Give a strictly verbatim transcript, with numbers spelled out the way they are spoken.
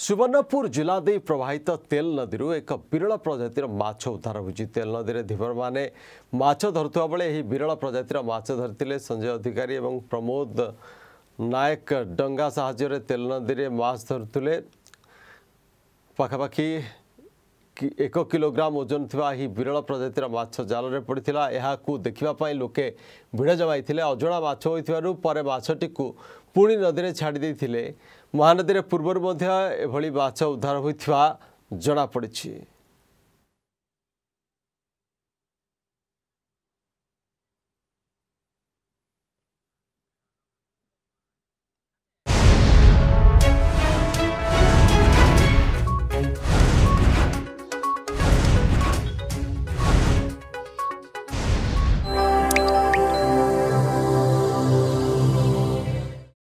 सुवर्णपुर जिला दे प्रवाहित तेल नदी एक विरल प्रजातिर माछ उद्धार होती। तेल नदी में धीवर मैंने माछ धरुवा बेले यह विरल प्रजातिर माछ धरते संजय अधिकारी और प्रमोद नायक डंगा साहाय्य तेल नदी में माछ धरुले। पखापाखि एक किलोग्राम ओजन थिबा ही विरल प्रजातिर माछ जाल में पड़ता। यह देखापी लोके भिड़ जमाई अजणा माछ होइथिबारु परे माछटी पुणी नदी में छाड़ी देइथिले। महानदी में पूर्वर एभली माछ उद्धार होइथिबा जଣା पड़िछि।